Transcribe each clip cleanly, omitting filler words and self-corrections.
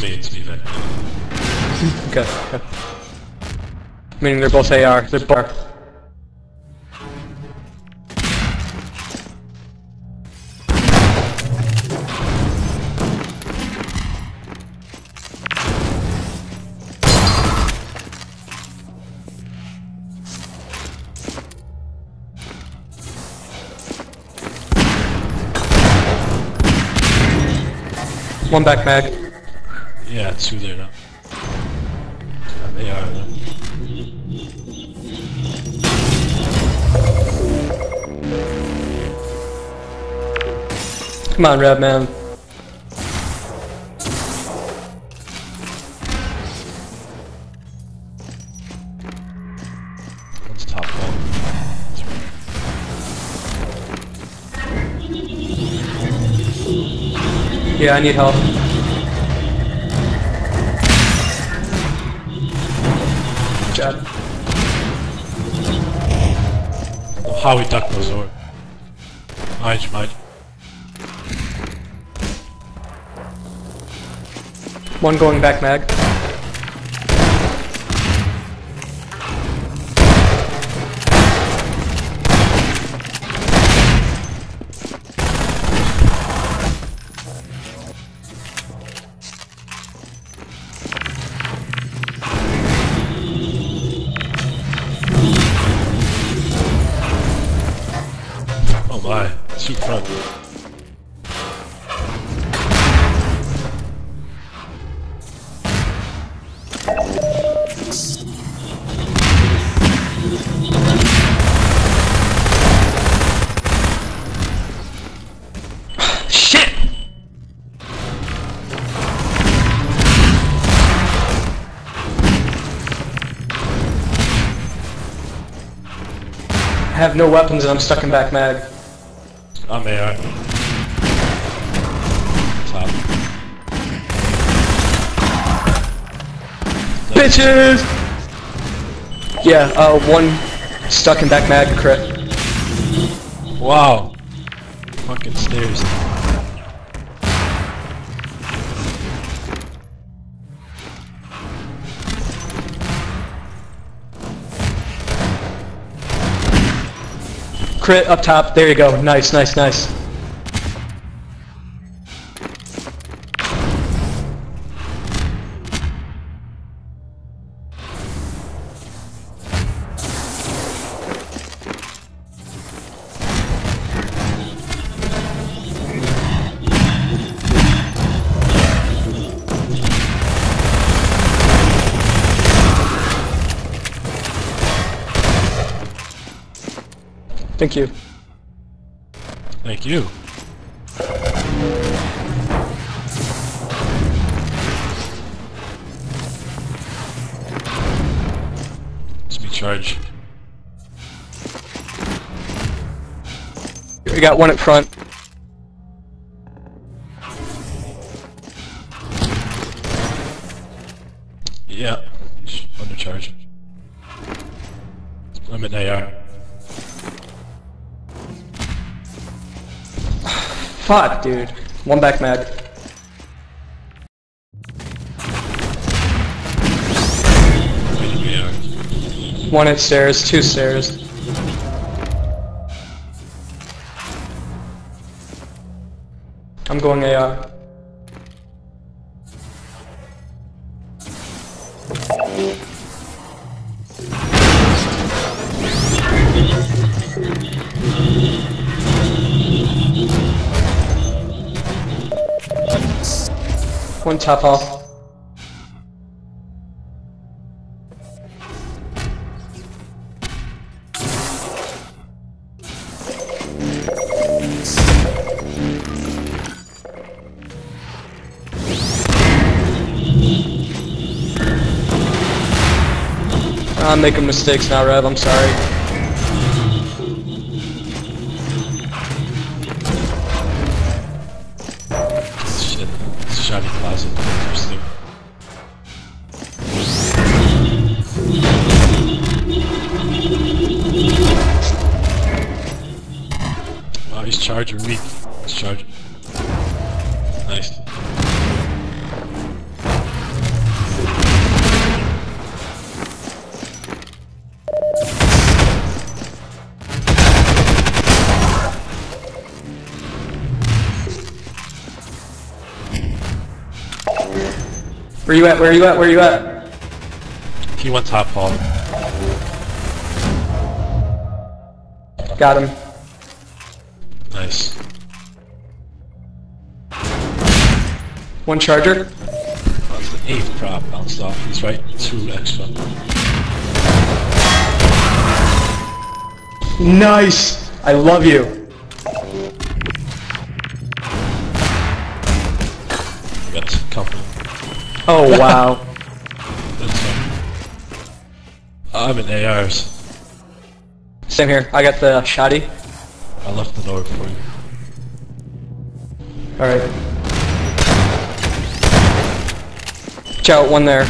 It's me, Vic. Okay, okay. Meaning they're both AR. They're both. One back mag. Yeah, two there now. They are though. Come on, Red Man. One's top wall. Yeah, I need help. Good job. Oh, how he ducked those over. Mind. One going back mag. Oh my, two front. Shit! I have no weapons and I'm stuck in back mag. I'm AR. Top. Bitches! Yeah, one stuck in back mag crit. Wow. Fucking stairs. Crit up top, there you go. Nice. Thank you. Thank you. Let's me charge. We got one at front. Yeah, he's under charge. I'm at AR. Fuck, dude. One back mag. One at stairs, two stairs. I'm going AR. One top hall. I'm making mistakes now, Rev, I'm sorry. Shit, it's a shoddy closet. Interesting. Wow, he's charging weak. He's charging. Nice. Where you at? Where you at? Where you at? He went top hall. Got him. Nice. One charger. That's the 8th prop bounced off. He's right 2 extra. Nice! I love you. We got company. Oh wow. I'm in ARs. Same here. I got the shoddy. I left the door for you. Alright. Watch out, one there.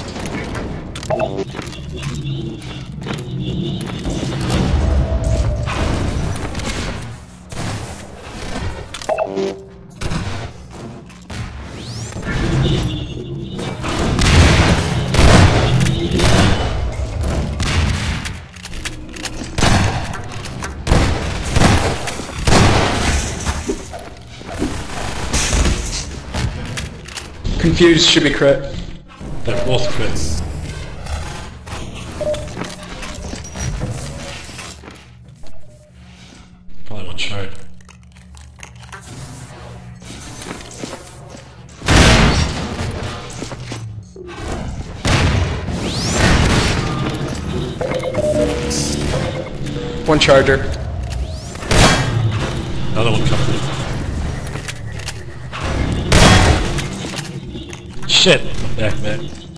Confused should be crit. They're both crits. Probably one shard. One charger. Another one coming. Shit! Back, man.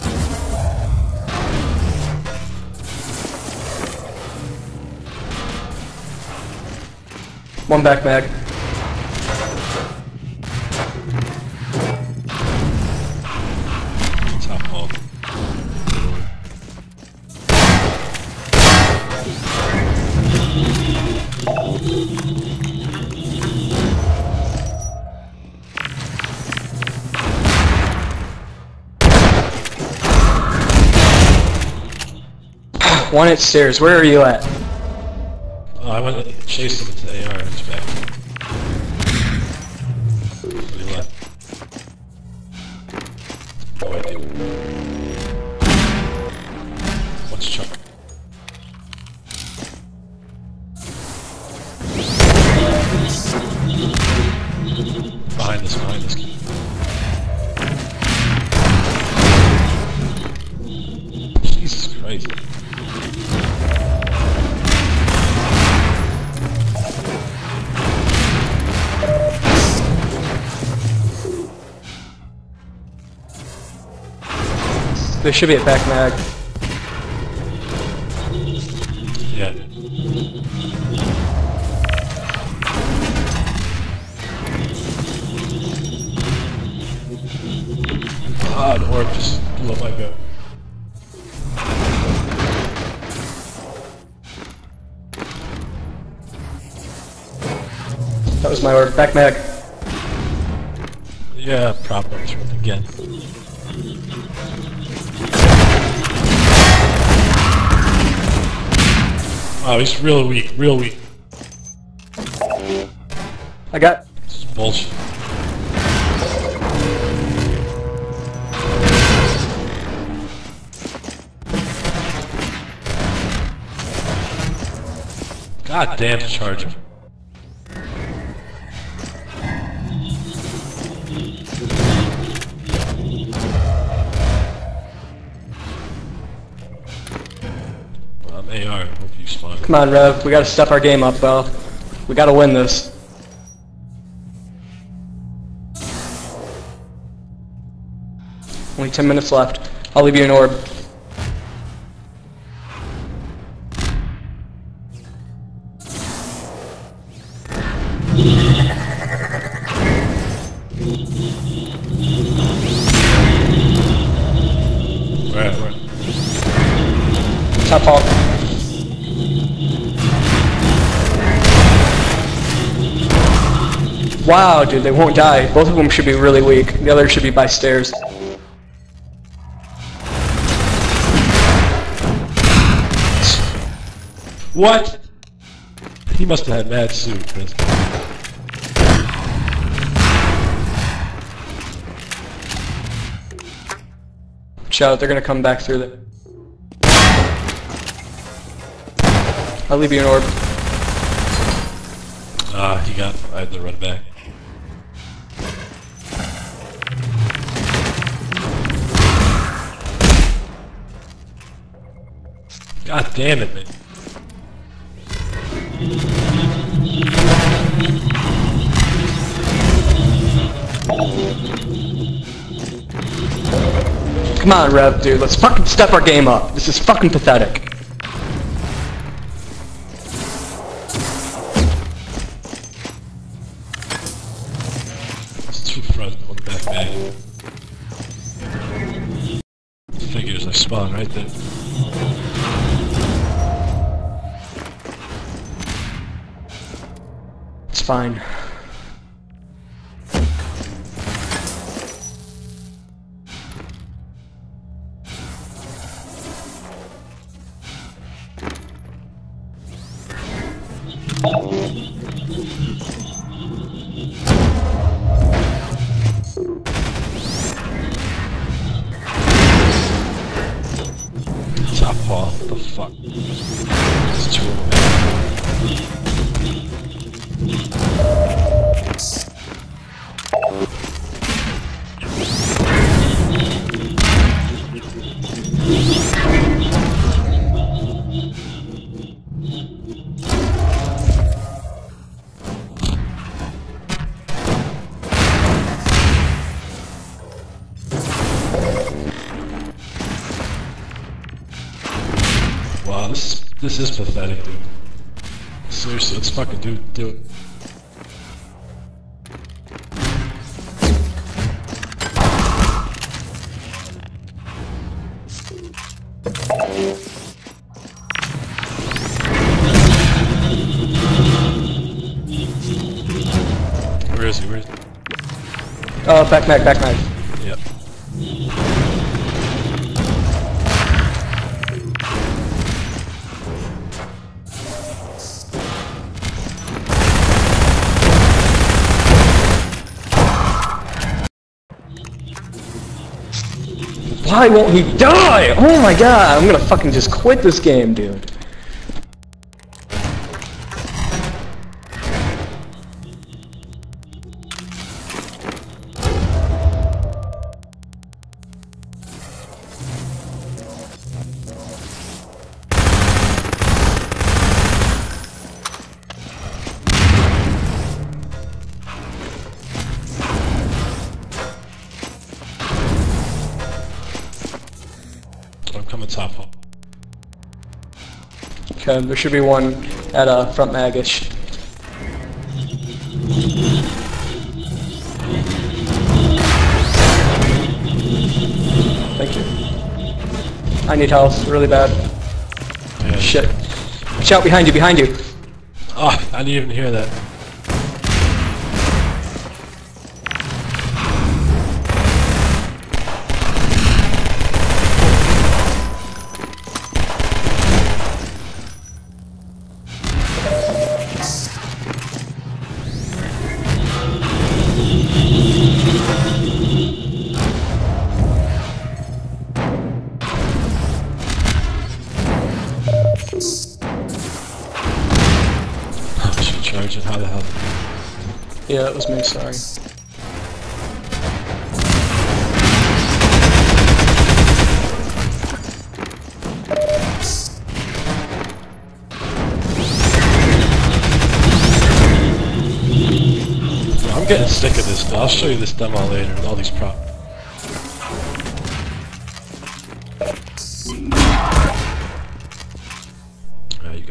One back mag. Top hall. One at stairs. Where are you at? Oh, I went and chased him into AR and he's back. What do you left? No idea. What's Chuck? Behind this, behind this. Jesus Christ. There should be a back mag. Yeah. Ah, the orb just blew up my boat. That was my order. Back mag. Yeah, prop up again. Oh, he's real weak, real weak. I got. This is bullshit. God damn the charger. I'm AR, hope you spawn. Come on, Rev. We gotta step our game up, though. We gotta win this. Only 10 minutes left. I'll leave you an orb. Where? Top hall. Wow, dude, they won't die. Both of them should be really weak. The other should be by stairs. What? He must have had mad suit, Chris. Watch out, they're gonna come back through the... I'll leave you an orb. He got... I had to run back. God damn it, man. Come on, Rev, dude. Let's fucking step our game up. This is fucking pathetic. It's two front, one back bag. Figures I spawn right there. It's fine. Top hall, what the fuck? There's two of them. Wow, this is pathetic, dude. Seriously, let's fucking do it. Where is he? Where is he? Back mag. Yep. Why won't he die? Oh my god, I'm gonna fucking just quit this game, dude. I'm coming top hall. Okay, there should be one at front mag-ish. Thank you. I need health really bad. Yeah. Shit. Watch out, behind you. Oh, I didn't even hear that. Charging, how the hell? Yeah, it was me, sorry. I'm getting sick of this. I'll show you this demo later with all these props. There you go.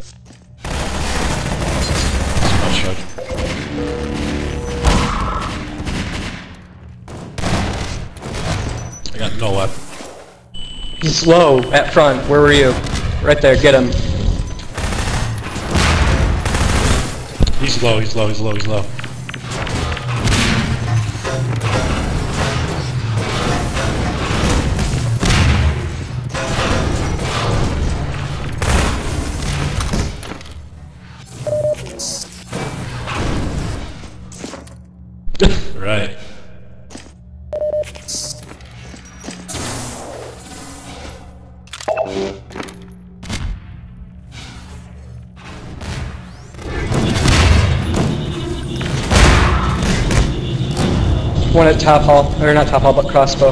I got no weapon. He's low at front. Where were you? Right there. Get him. He's low. Right. One at top hall, or not top hall, but crossbow.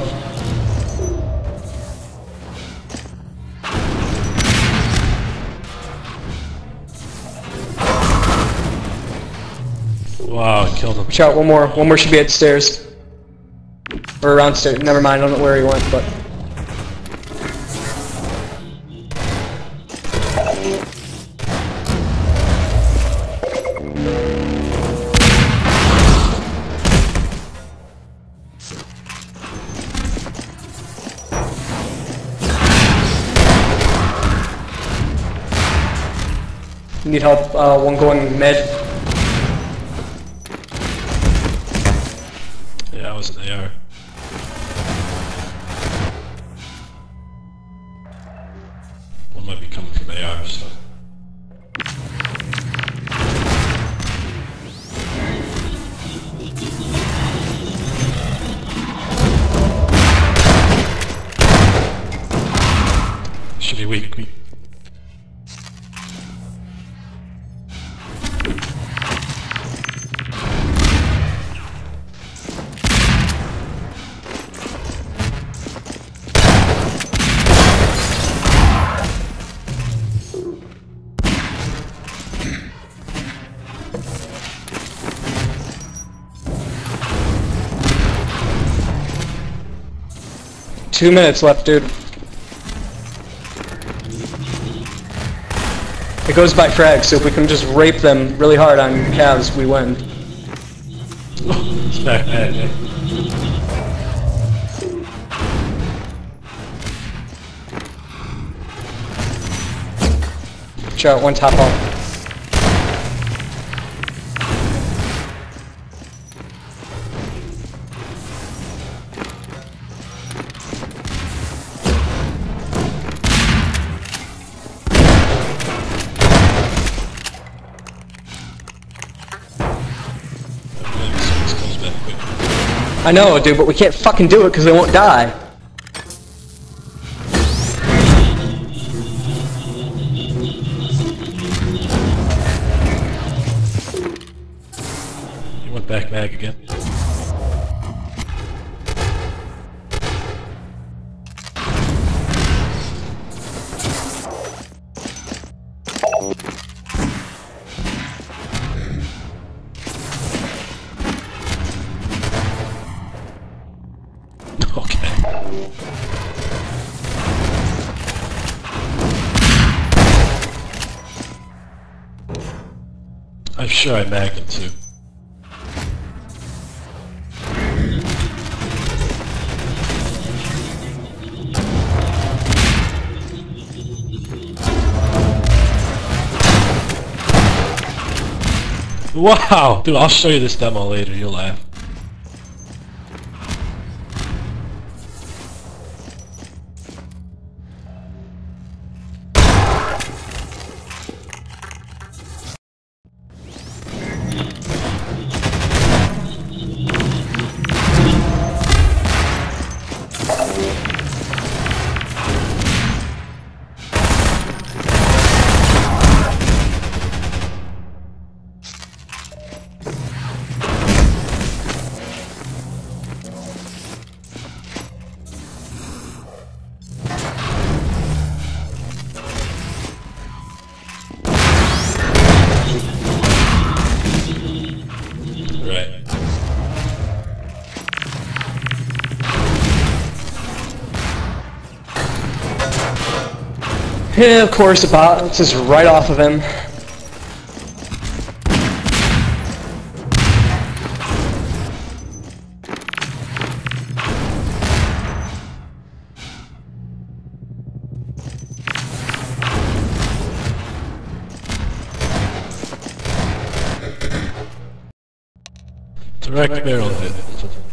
Wow, I killed him. Watch out, one more. One more should be at stairs. Or around stairs. Never mind, I don't know where he went, but... Need help, one going mid. Yeah, I was in the AR. One might be coming from AR, so... Should be weak. 2 minutes left, dude. It goes by frag, so if we can just rape them really hard on calves, we win. It's back, man. Watch out, one top hall. I know, dude, but we can't fucking do it because they won't die. You went back mag again. I'm sure I magged him too. Wow! Dude, I'll show you this demo later, you'll laugh. Yeah, of course, it bounces right off of him. Direct barrel hit.